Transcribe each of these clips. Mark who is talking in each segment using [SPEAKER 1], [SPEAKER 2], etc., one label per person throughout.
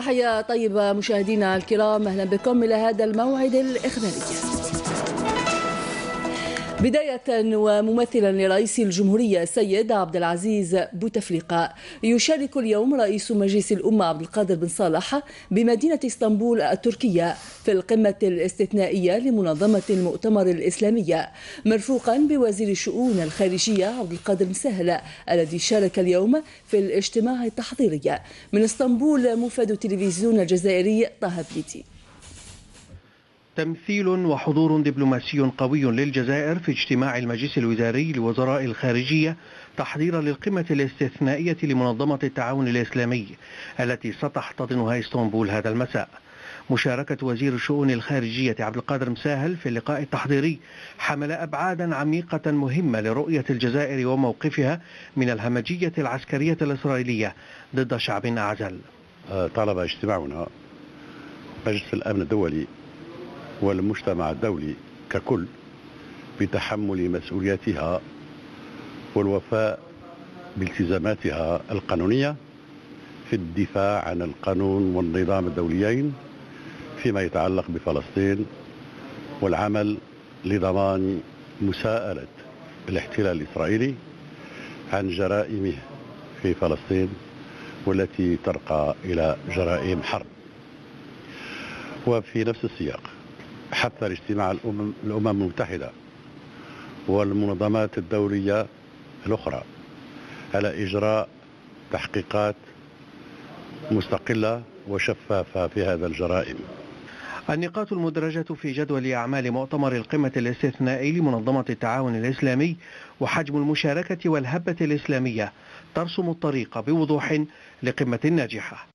[SPEAKER 1] تحية طيبة مشاهدينا الكرام، أهلا بكم إلى هذا الموعد الإخباري. بداية وممثلا لرئيس الجمهورية السيد عبد العزيز بوتفليقة، يشارك اليوم رئيس مجلس الأمة عبد القادر بن صالح بمدينة اسطنبول التركية في القمة الاستثنائية لمنظمة المؤتمر الإسلامية، مرفوقا بوزير الشؤون الخارجية عبد القادر بن سهل الذي شارك اليوم في الاجتماع التحضيري. من اسطنبول مفاد التلفزيون الجزائري طه بليتي.
[SPEAKER 2] تمثيل وحضور دبلوماسي قوي للجزائر في اجتماع المجلس الوزاري لوزراء الخارجية تحضيرا للقمة الاستثنائية لمنظمة التعاون الإسلامي التي ستحتضنها اسطنبول هذا المساء. مشاركة وزير الشؤون الخارجية عبد القادر مساهل في اللقاء التحضيري حمل أبعادا عميقة مهمة لرؤية الجزائر وموقفها من الهمجية العسكرية الإسرائيلية ضد شعب أعزل.
[SPEAKER 3] طلب اجتماعنا مجلس الأمن الدولي والمجتمع الدولي ككل بتحمل مسؤولياتها والوفاء بالتزاماتها القانونية في الدفاع عن القانون والنظام الدوليين فيما يتعلق بفلسطين، والعمل لضمان مساءلة الاحتلال الإسرائيلي عن جرائمه في فلسطين والتي ترقى إلى جرائم حرب. وفي نفس السياق حث الاجتماع الأمم المتحدة والمنظمات الدولية الأخرى على إجراء تحقيقات مستقلة وشفافة في هذا الجرائم.
[SPEAKER 2] النقاط المدرجة في جدول أعمال مؤتمر القمة الاستثنائي لمنظمة التعاون الإسلامي وحجم المشاركة والهبة الإسلامية ترسم الطريق بوضوح لقمة ناجحة.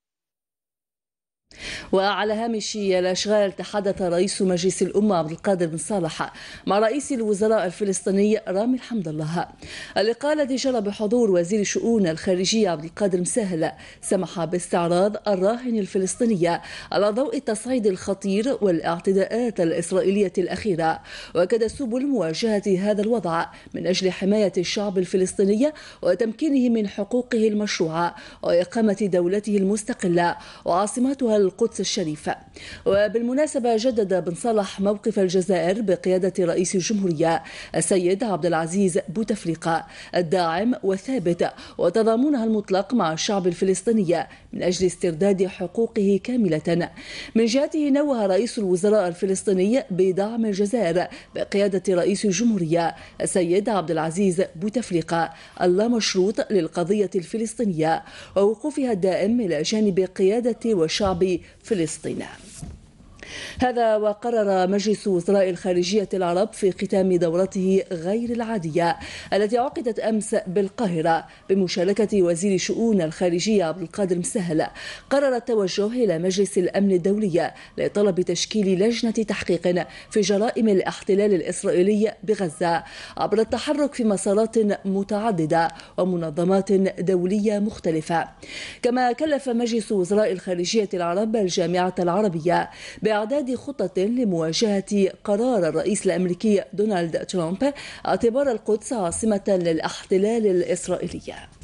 [SPEAKER 1] وعلى هامش الأشغال تحدث رئيس مجلس الأمة عبد القادر بن صالح مع رئيس الوزراء الفلسطيني رامي الحمد الله. اللقاء الذي جرى بحضور وزير الشؤون الخارجية عبد القادر مساهل سمح باستعراض الراهن الفلسطينية على ضوء التصعيد الخطير والاعتداءات الإسرائيلية الأخيرة، وكاد سبل مواجهة هذا الوضع من أجل حماية الشعب الفلسطيني وتمكينه من حقوقه المشروعة وإقامة دولته المستقلة وعاصمتها القدس الشريفة. وبالمناسبة جدد بن صالح موقف الجزائر بقيادة رئيس الجمهورية السيد عبد العزيز بوتفليقة الداعم والثابت وتضامنها المطلق مع الشعب الفلسطيني من أجل استرداد حقوقه كاملة. من جهته نوه رئيس الوزراء الفلسطيني بدعم الجزائر بقيادة رئيس الجمهورية السيد عبد العزيز بوتفليقة اللامشروط للقضية الفلسطينية ووقوفها الدائم إلى جانب قيادة وشعب فلسطين. هذا وقرر مجلس وزراء الخارجية العرب في ختام دورته غير العادية التي عقدت أمس بالقاهرة بمشاركة وزير شؤون الخارجية عبد القادر مسهل، قرر التوجه إلى مجلس الأمن الدولي لطلب تشكيل لجنة تحقيق في جرائم الاحتلال الإسرائيلي بغزة عبر التحرك في مسارات متعددة ومنظمات دولية مختلفة. كما كلف مجلس وزراء الخارجية العرب الجامعة العربية بإعداد خطة لمواجهة قرار الرئيس الأمريكي دونالد ترامب اعتبار القدس عاصمة للاحتلال الإسرائيلي.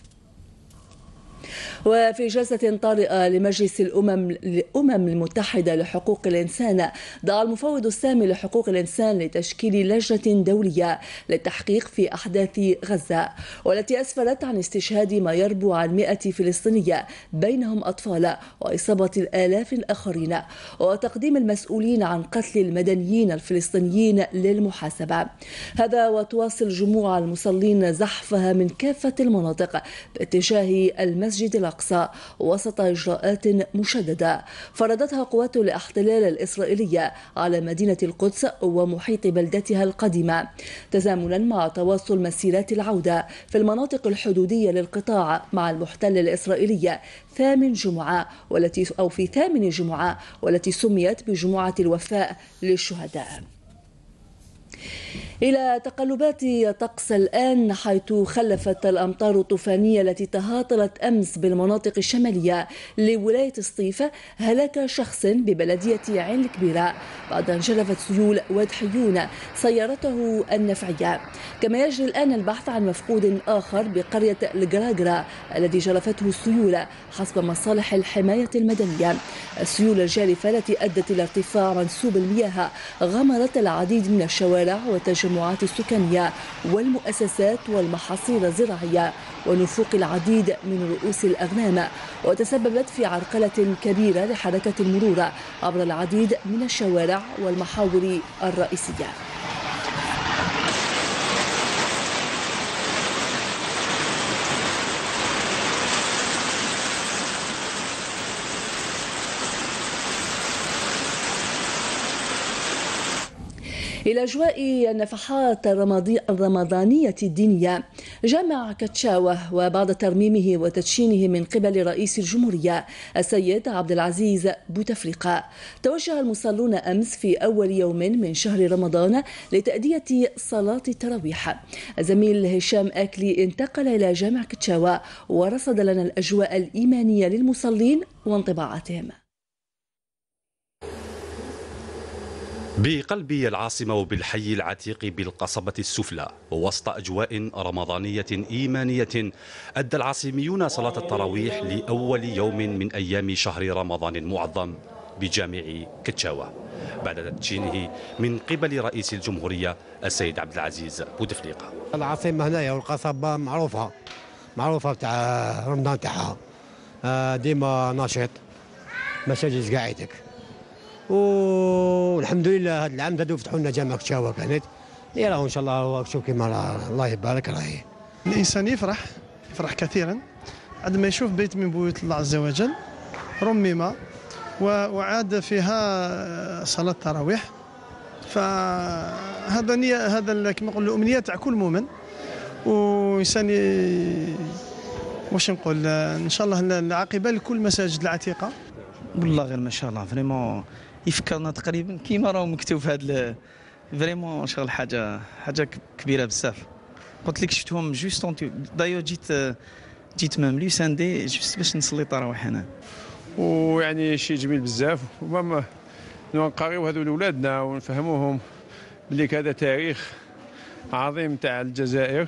[SPEAKER 1] وفي جلسة طارئة لمجلس الأمم المتحدة لحقوق الإنسان، دعا المفوض السامي لحقوق الإنسان لتشكيل لجنة دولية للتحقيق في أحداث غزة، والتي أسفرت عن استشهاد ما يربو عن 100 فلسطينية بينهم أطفال وإصابة الآلاف الآخرين، وتقديم المسؤولين عن قتل المدنيين الفلسطينيين للمحاسبة. هذا وتواصل جموع المصلين زحفها من كافة المناطق باتجاه المسجد الأقصى وسط إجراءات مشددة فرضتها قوات الاحتلال الإسرائيلية على مدينة القدس ومحيط بلدتها القديمة، تزامنا مع تواصل مسيرات العودة في المناطق الحدودية للقطاع مع المحتل الإسرائيلي في ثامن جمعة والتي سميت بجمعة الوفاء للشهداء. إلى تقلبات طقس الآن، حيث خلفت الأمطار الطوفانية التي تهاطلت أمس بالمناطق الشمالية لولاية سطيف هلاك شخص ببلدية عين الكبيرة بعد أن جلفت سيول واد حيون سيارته النفعية. كما يجري الآن البحث عن مفقود آخر بقرية الجراجرة الذي جلفته السيول حسب مصالح الحماية المدنية. السيول الجارفة التي أدت إلى ارتفاع منسوب المياه غمرت العديد من الشوارع والتجمعات السكانية والمؤسسات والمحاصيل الزراعية ونفوق العديد من رؤوس الأغنام، وتسببت في عرقلة كبيرة لحركة المرور عبر العديد من الشوارع والمحاور الرئيسية. إلى أجواء النفحات الرمضانية الدينية، جامع كتشاوة وبعد ترميمه وتدشينه من قبل رئيس الجمهورية السيد عبد العزيز بوتفليقة، توجه المصلون أمس في أول يوم من شهر رمضان لتأدية صلاة التراويح. الزميل هشام أكلي انتقل إلى جامع كتشاوة ورصد لنا الأجواء الإيمانية للمصلين وانطباعاتهم.
[SPEAKER 4] بقلب العاصمة وبالحي العتيق بالقصبة السفلى ووسط أجواء رمضانية إيمانية، أدى العاصميون صلاة التراويح لأول يوم من أيام شهر رمضان المعظم بجامع كتشاوة بعد تدشينه من قبل رئيس الجمهورية السيد عبد العزيز بوتفليقة.
[SPEAKER 5] العاصمة هنايا والقصبة معروفة تاع رمضان تاعها، ديما نشيط، مساجد قاعدك، والحمد لله هذا العام زادوا فتحوا لنا جامع كتشاوة كانت يراهو ان شاء الله. شوف كيما الله يبارك راهي
[SPEAKER 6] الانسان يفرح كثيرا عندما يشوف بيت من بيوت الله عز وجل رمم وعاد فيها صلاة التراويح. فهذا هذا كما نقولوا امنيه تاع كل مؤمن، وانسان واش نقول ان شاء الله العاقبه لكل المساجد العتيقه.
[SPEAKER 7] والله غير ما شاء الله فريمون يفكرنا تقريبا كيما راهو مكتوب في هذا فريمون شغل حاجه كبيره بزاف. قلت لك شفتهم جوست دايو جيت مملي ساندي جوست باش نصلي التراويح هنا،
[SPEAKER 6] ويعني شيء جميل بزاف. وما نقريو هذو لاولادنا ونفهموهم بلي هذا تاريخ عظيم تاع الجزائر،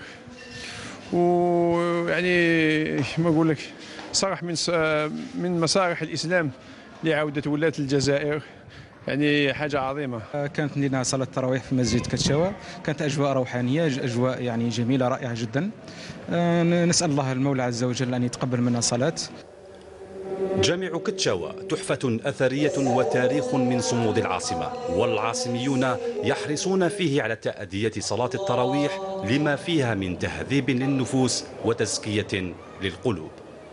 [SPEAKER 6] ويعني ما نقول لك صراحه من مصالح الاسلام لعوده ولاة الجزائر، يعني حاجه عظيمه.
[SPEAKER 8] كانت لنا صلاه التراويح في مسجد كتشاوة، كانت اجواء روحانيه، اجواء يعني جميله رائعه جدا. نسال الله المولى عز وجل ان يتقبل منا الصلاه.
[SPEAKER 4] جامع كتشاوة تحفة أثرية وتاريخ من صمود العاصمة، والعاصميون يحرصون فيه على تأدية صلاة التراويح لما فيها من تهذيب للنفوس وتزكية للقلوب.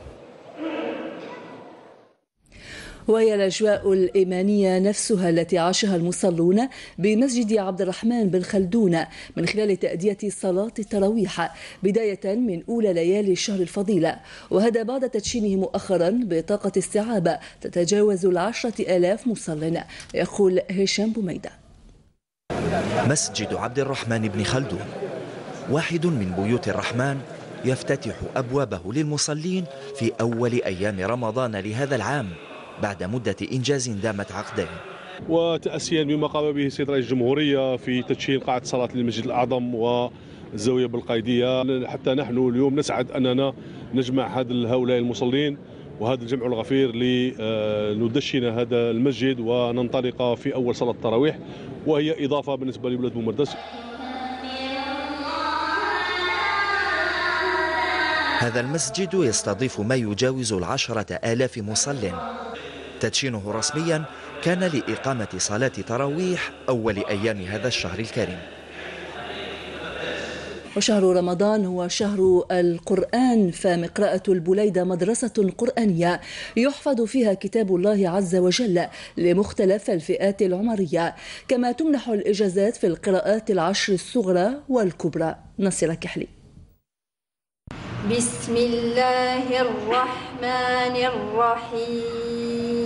[SPEAKER 1] وهي الأجواء الإيمانية نفسها التي عاشها المصلون بمسجد عبد الرحمن بن خلدون من خلال تأدية صلاة التراويح بداية من أولى ليالي الشهر الفضيلة، وهذا بعد تدشينه مؤخرا بطاقة استيعاب تتجاوز 10,000 مصل. يقول هشام بوميدة.
[SPEAKER 9] مسجد عبد الرحمن بن خلدون واحد من بيوت الرحمن يفتتح أبوابه للمصلين في أول أيام رمضان لهذا العام بعد مدة إنجاز دامت عقدين.
[SPEAKER 10] وتأسيا بما قام به السيد رئيس الجمهورية في تدشين قاعة صلاة للمسجد الأعظم والزاوية بالقايدية، حتى نحن اليوم نسعد أننا نجمع هؤلاء المصلين وهذا الجمع الغفير لندشن هذا المسجد وننطلق في أول صلاة التراويح، وهي إضافة بالنسبة لبلاد بومرداس.
[SPEAKER 9] هذا المسجد يستضيف ما يجاوز 10,000 مصل. تدشينه رسميا كان لإقامة صلاة تراويح أول أيام هذا الشهر الكريم.
[SPEAKER 1] وشهر رمضان هو شهر القرآن، فمقرأة البليدة مدرسة قرآنية يحفظ فيها كتاب الله عز وجل لمختلف الفئات العمرية، كما تمنح الإجازات في القراءات 10 الصغرى والكبرى. نصر كحلي.
[SPEAKER 11] بسم الله الرحمن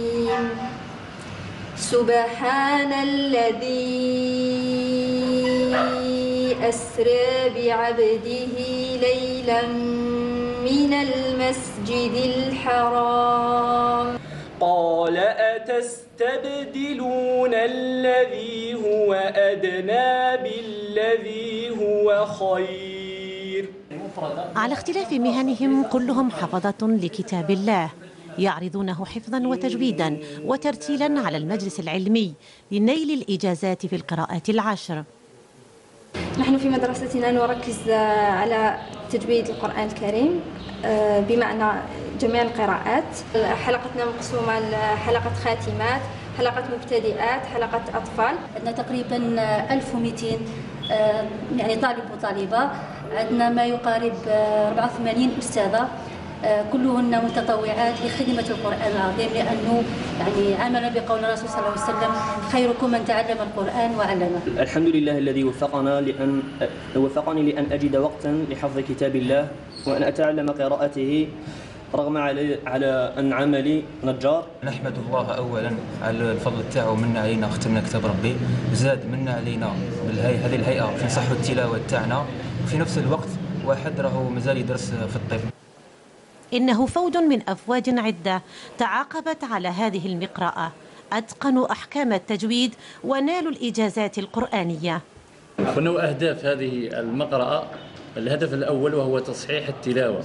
[SPEAKER 11] الرحيم. سبحان الذي أسرى بعبده ليلا من المسجد الحرام
[SPEAKER 12] قال أتستبدلون الذي هو أدنى بالذي هو خير.
[SPEAKER 13] على اختلاف مهنهم كلهم حفظة لكتاب الله، يعرضونه حفظا وتجويدا وترتيلا على المجلس العلمي لنيل الإجازات في القراءات العشر.
[SPEAKER 14] نحن في مدرستنا نركز على تجويد القرآن الكريم بمعنى جميع القراءات. حلقتنا مقسومة لحلقة خاتمات، حلقة مبتدئات، حلقة أطفال.
[SPEAKER 15] عندنا تقريبا 1200 يعني طالب وطالبة، عندنا ما يقارب 84 أستاذة، كلهن متطوعات لخدمة القرآن العظيم، لأنه يعني عملا بقول الرسول صلى الله عليه وسلم: خيركم من تعلم القرآن وعلمه.
[SPEAKER 12] الحمد لله الذي وفقني لأن أجد وقتا لحفظ كتاب الله وأن أتعلم قراءته رغم على أن عملي نجار.
[SPEAKER 16] نحمد الله أولا على الفضل تاعو منا علينا، ختمنا كتاب ربي، زاد منا علينا هذه الهيئة في نصحوا التلاوة تاعنا، وفي نفس الوقت واحد راهو مازال يدرس في الطب.
[SPEAKER 13] إنه فوج من أفواج عدة تعاقبت على هذه المقراءة، أتقنوا أحكام التجويد ونالوا الإجازات القرآنية.
[SPEAKER 17] ونوع أهداف هذه المقرأة: الهدف الأول وهو تصحيح التلاوة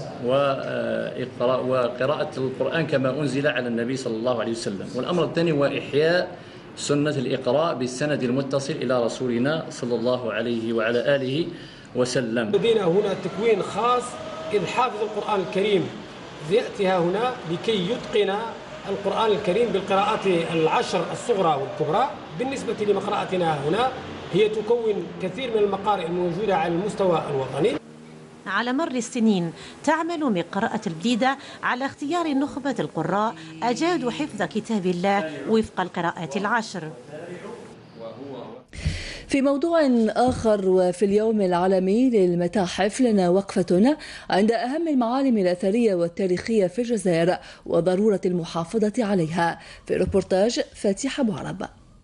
[SPEAKER 17] وقراءة القرآن كما أنزل على النبي صلى الله عليه وسلم، والأمر الثاني هو إحياء سنة الإقراء بالسند المتصل إلى رسولنا صلى الله عليه وعلى آله وسلم.
[SPEAKER 18] لدينا هنا تكوين خاص، إذ حافظ القرآن الكريم يأتي هنا لكي يتقن القرآن الكريم بالقراءات العشر الصغرى والكبرى. بالنسبة لمقرأتنا هنا، هي تكون كثير من المقارئ الموجودة على المستوى الوطني.
[SPEAKER 13] على مر السنين تعمل مقرأة البليدة على اختيار نخبة القراء أجادوا حفظ كتاب الله وفق القراءات العشر.
[SPEAKER 1] في موضوع آخر، وفي اليوم العالمي للمتاحف، لنا وقفتنا عند أهم المعالم الأثرية والتاريخية في الجزائر وضرورة المحافظة عليها، في ريبورتاج فاتحة أبو عرب.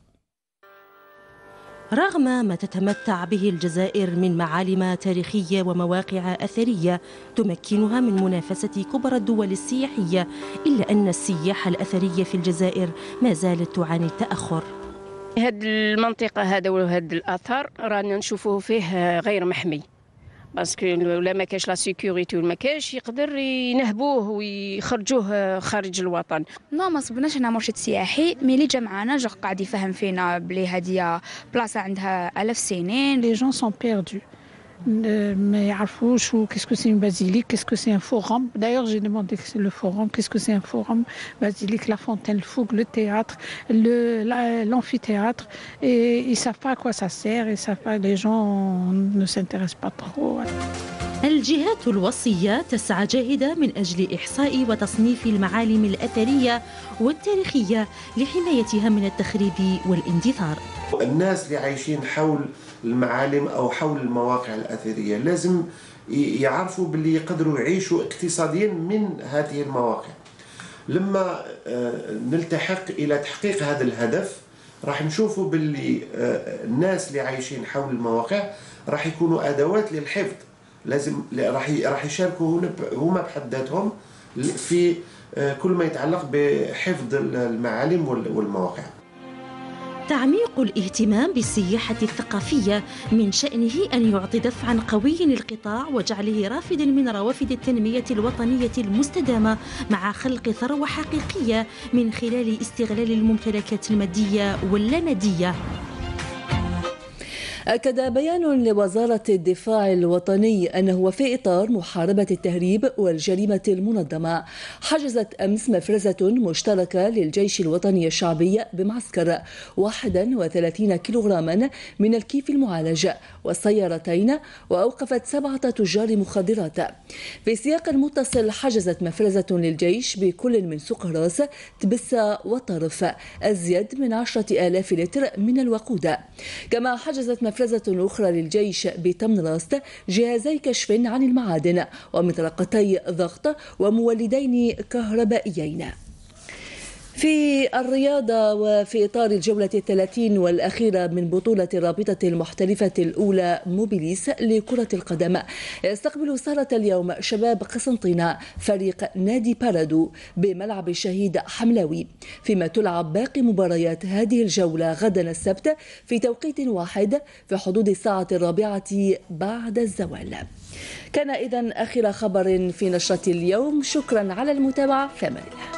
[SPEAKER 13] رغم ما تتمتع به الجزائر من معالم تاريخية ومواقع أثرية تمكنها من منافسة كبرى الدول السياحية، إلا أن السياحة الأثرية في الجزائر ما زالت تعاني التأخر.
[SPEAKER 19] هذه المنطقة هذا وهذا الأثر رانا نشوفوه فيه غير محمي، باسكو ولا ما كاش لا سيكوريتي ولا ما كاش يقدر ينهبوه ويخرجوه خارج الوطن.
[SPEAKER 20] ما صبناش هنا مرشد سياحي، مي اللي جا معانا جا قاعد يفهم فينا بلي هذه بلاصه عندها 1000 سنين.
[SPEAKER 21] لي جون سون بيردو، ما يعرفوش كيسكو سي بازيليك، كيسكو سي ان فوروم. دايوغ جي دوموندي لو فوروم، كيسكو سي ان فوروم، بازيليك، لا فونتين الفوق، لو تhéâtre, l'amphithéâtre, et ils savent pas à quoi ça sert, ils savent pas, les gens ne s'intéressent pas trop.
[SPEAKER 13] الجهات الوصية تسعى جاهدة من أجل إحصاء وتصنيف المعالم الأثرية والتاريخية لحمايتها من التخريب والاندثار.
[SPEAKER 22] الناس اللي عايشين حول المعالم أو حول المواقع الأثرية لازم يعرفوا باللي يقدروا يعيشوا اقتصاديا من هذه المواقع. لما نلتحق إلى تحقيق هذا الهدف راح نشوفوا باللي الناس اللي عايشين حول المواقع راح يكونوا أدوات للحفظ، لازم راح يشاركوا هما بحد ذاتهم في كل ما يتعلق بحفظ المعالم والمواقع.
[SPEAKER 13] تعميق الاهتمام بالسياحة الثقافية من شأنه أن يعطي دفعا قويا للقطاع وجعله رافدا من روافد التنمية الوطنية المستدامة، مع خلق ثروة حقيقية من خلال استغلال الممتلكات المادية واللامادية.
[SPEAKER 1] أكد بيان لوزارة الدفاع الوطني أنه في إطار محاربة التهريب والجريمة المنظمة حجزت أمس مفرزة مشتركة للجيش الوطني الشعبي بمعسكر 31 كيلوغراما من الكيف المعالج والسيارتين، وأوقفت 7 تجار مخدرات. في سياق متصل حجزت مفرزة للجيش بكل من سوق راس، تبسة وطرف أزيد من 10,000 لتر من الوقود. كما حجزت مفرزة أخرى للجيش بتمن راست جهازي كشف عن المعادن ومطرقتي ضغط ومولدين كهربائيين. في الرياضة وفي إطار الجولة 30 والأخيرة من بطولة الرابطة المحترفة الأولى موبيليس لكرة القدم، يستقبل سهرة اليوم شباب قسنطينة فريق نادي بارادو بملعب الشهيد حملاوي، فيما تلعب باقي مباريات هذه الجولة غدا السبت في توقيت واحد في حدود الساعة 4 بعد الزوال. كان إذن آخر خبر في نشرة اليوم، شكرا على المتابعة، في أمان الله.